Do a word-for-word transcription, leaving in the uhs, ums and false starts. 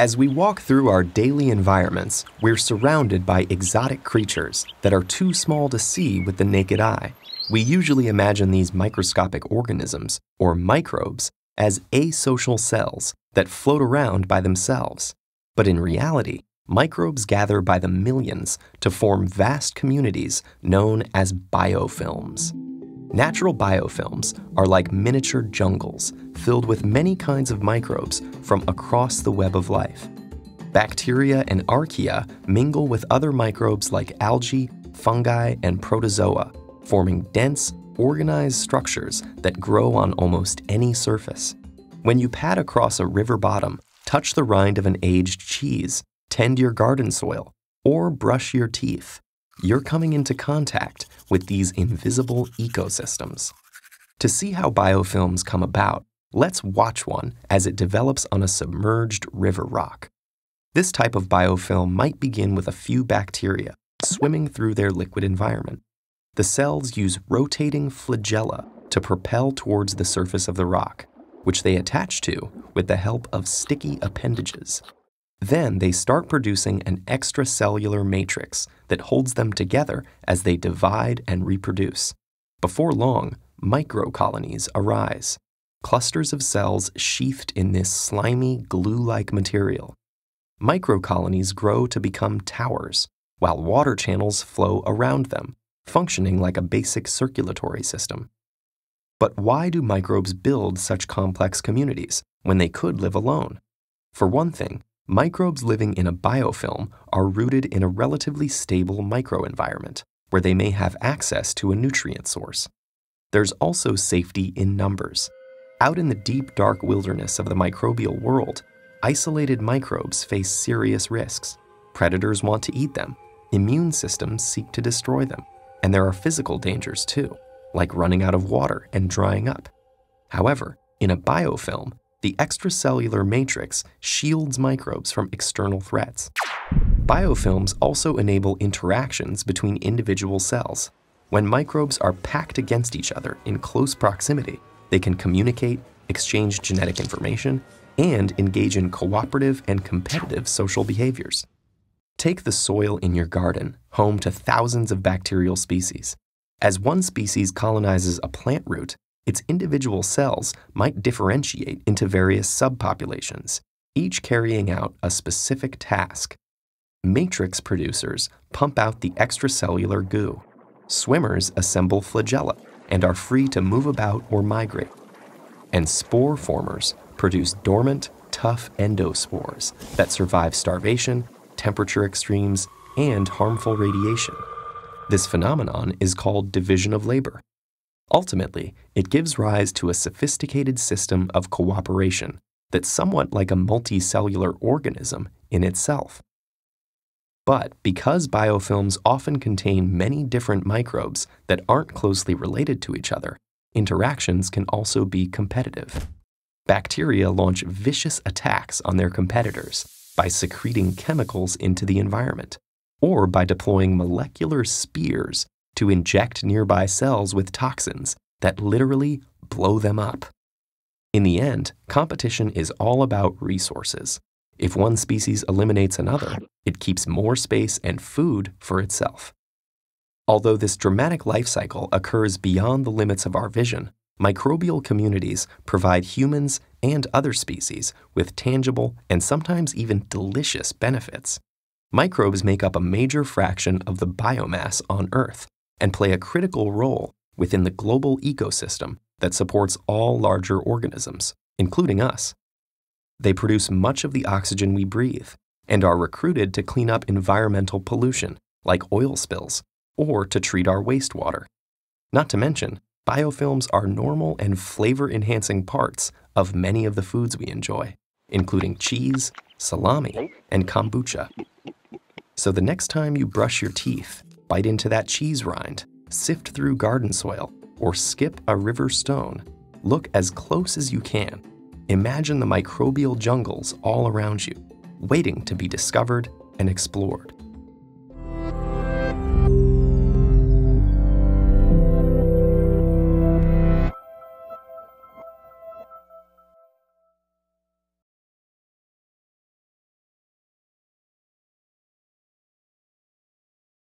As we walk through our daily environments, we're surrounded by exotic creatures that are too small to see with the naked eye. We usually imagine these microscopic organisms, or microbes, as asocial cells that float around by themselves. But in reality, microbes gather by the millions to form vast communities known as biofilms. Natural biofilms are like miniature jungles filled with many kinds of microbes from across the web of life. Bacteria and archaea mingle with other microbes like algae, fungi, and protozoa, forming dense, organized structures that grow on almost any surface. When you pad across a river bottom, touch the rind of an aged cheese, tend your garden soil, or brush your teeth, you're coming into contact with these invisible ecosystems. To see how biofilms come about, let's watch one as it develops on a submerged river rock. This type of biofilm might begin with a few bacteria swimming through their liquid environment. The cells use rotating flagella to propel towards the surface of the rock, which they attach to with the help of sticky appendages. Then they start producing an extracellular matrix that holds them together as they divide and reproduce. Before long, microcolonies arise, clusters of cells sheathed in this slimy, glue-like material. Microcolonies grow to become towers, while water channels flow around them, functioning like a basic circulatory system. But why do microbes build such complex communities when they could live alone? For one thing, microbes living in a biofilm are rooted in a relatively stable microenvironment, where they may have access to a nutrient source. There's also safety in numbers. Out in the deep, dark wilderness of the microbial world, isolated microbes face serious risks. Predators want to eat them, immune systems seek to destroy them, and there are physical dangers too, like running out of water and drying up. However, in a biofilm, the extracellular matrix shields microbes from external threats. Biofilms also enable interactions between individual cells. When microbes are packed against each other in close proximity, they can communicate, exchange genetic information, and engage in cooperative and competitive social behaviors. Take the soil in your garden, home to thousands of bacterial species. As one species colonizes a plant root, its individual cells might differentiate into various subpopulations, each carrying out a specific task. Matrix producers pump out the extracellular goo. Swimmers assemble flagella and are free to move about or migrate. And spore formers produce dormant, tough endospores that survive starvation, temperature extremes, and harmful radiation. This phenomenon is called division of labor. Ultimately, it gives rise to a sophisticated system of cooperation that's somewhat like a multicellular organism in itself. But because biofilms often contain many different microbes that aren't closely related to each other, interactions can also be competitive. Bacteria launch vicious attacks on their competitors by secreting chemicals into the environment, or by deploying molecular spears to inject nearby cells with toxins that literally blow them up. In the end, competition is all about resources. If one species eliminates another, it keeps more space and food for itself. Although this dramatic life cycle occurs beyond the limits of our vision, microbial communities provide humans and other species with tangible and sometimes even delicious benefits. Microbes make up a major fraction of the biomass on Earth and play a critical role within the global ecosystem that supports all larger organisms, including us. They produce much of the oxygen we breathe and are recruited to clean up environmental pollution, like oil spills, or to treat our wastewater. Not to mention, biofilms are normal and flavor-enhancing parts of many of the foods we enjoy, including cheese, salami, and kombucha. So the next time you brush your teeth, bite into that cheese rind, sift through garden soil, or skip a river stone, look as close as you can. Imagine the microbial jungles all around you, waiting to be discovered and explored.